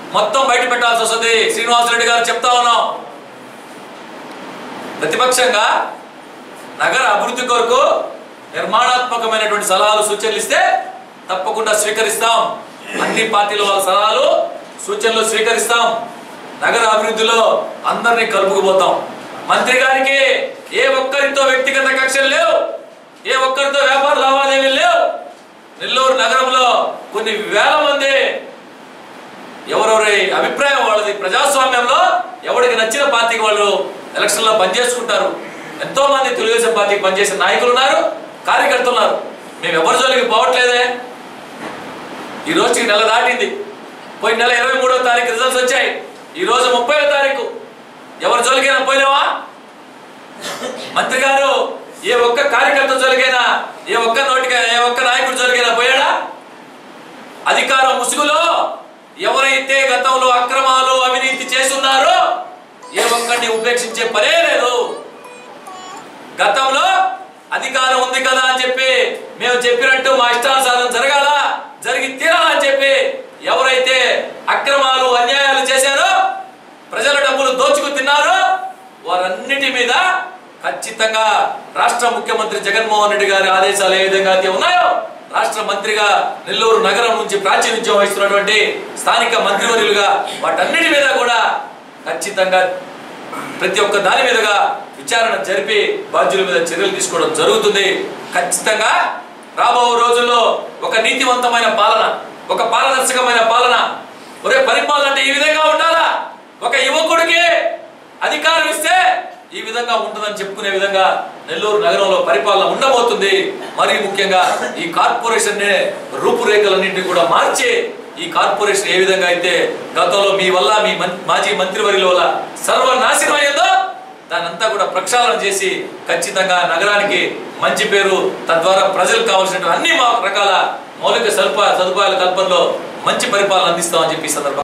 మొత్తం బయట పెట్టాల్సి వస్తుంది. శ్రీనివాసరెడ్డి గారు చెప్తా ఉన్నాం. ప్రతిపక్షంగా నగర అభివృద్ధి కొరకు నిర్మాణాత్మకమైనటువంటి సలహాలు సూచనలు ఇస్తే తప్పకుండా స్వీకరిస్తాం. అన్ని పార్టీల వాళ్ళ సలహాలు సూచనలు స్వీకరిస్తాం. నగర అభివృద్ధిలో అందరినీ కలుపుకుపోతాం. మంత్రి గారికి ఏ ఒక్కరితో వ్యక్తిగత కక్షలు లేవు, ఏ ఒక్కరితో వ్యాపార లావాదేవీలు లేవు. నెల్లూరు నగరంలో కొన్ని వేల మంది ఎవరెవరి అభిప్రాయం వాళ్ళది. ప్రజాస్వామ్యంలో ఎవరికి నచ్చిన పార్టీకి వాళ్ళు ఎలక్షన్లో పనిచేసుకుంటారు. ఎంతో మంది తెలుగుదేశం పార్టీకి పనిచేసిన నాయకులు ఉన్నారు, కార్యకర్తలు ఉన్నారు. మేము ఎవరి జోలికి పోవట్లేదే. ఈ రోజుకి నెల దాటింది. పోయిన నెల 23వ తారీఖు రిజల్ట్స్ వచ్చాయి. ఈ రోజు 30వ తారీఖు. ఎవరి జోలికైనా పోయినావా? మంత్రి గారు ఏ ఒక్క కార్యకర్త జోలికైనా, ఏ ఒక్క నాయకుడి జోలికైనా పోయాడా? అధికారం ముసుగులో ఎవరైతే గతంలో అక్రమాలు అవినీతి చేస్తున్నారో ఏ ఒక్కడిని ఉపేక్షించే పనే లేదు. గతంలో అధికారం ఉంది కదా అని చెప్పి మేము చెప్పినట్టు మా ఇష్టానుసారం జరగాల, జరిగి తీరాలని చెప్పి ఎవరైతే అక్రమాలు అన్యాయాలు చేశారో, ప్రజల డబ్బులు దోచుకు తిన్నారో వారన్నిటి మీద ఖచ్చితంగా రాష్ట్ర ముఖ్యమంత్రి జగన్మోహన్ రెడ్డి గారి ఆదేశాలు ఏ విధంగా అయితే ఉన్నాయో, రాష్ట్ర మంత్రిగా నెల్లూరు నగరం నుంచి ప్రాతినిధ్యం వహిస్తున్నటువంటి స్థానిక మంత్రివర్యులుగా వాటన్నిటి మీద కూడా ఖచ్చితంగా ప్రతి ఒక్క దాని మీదుగా విచారణ జరిపి బాధ్యుల మీద చర్యలు తీసుకోవడం జరుగుతుంది. ఖచ్చితంగా రాబో రోజుల్లో ఒక నీతివంతమైన పాలన, ఒక పారదర్శకమైన పాలన. ఒరే పరిపాలన అంటే ఈ విధంగా ఉండాలా, ఒక యువకుడికి అధికారం ఇస్తే ఈ విధంగా ఉంటుందని చెప్పుకునే విధంగా నెల్లూరు నగరంలో పరిపాలన ఉండబోతుంది. మరి ముఖ్యంగా ఈ కార్పొరేషన్ రూపురేఖలన్నింటినీ కూడా మార్చి, ఈ కార్పొరేషన్ ఏ విధంగా అయితే గతంలో మీ వల్ల, మీ మాజీ మంత్రివర్యుల వల్ల సర్వనాశనం అయ్యిందో దానంతా కూడా ప్రక్షాళన చేసి ఖచ్చితంగా నగరానికి మంచి పేరు, తద్వారా ప్రజలకు కావాల్సిన అన్ని రకాల మౌలిక సదుపాయాల కల్పనలో మంచి పరిపాలన అందిస్తామని చెప్పి సందర్భంగా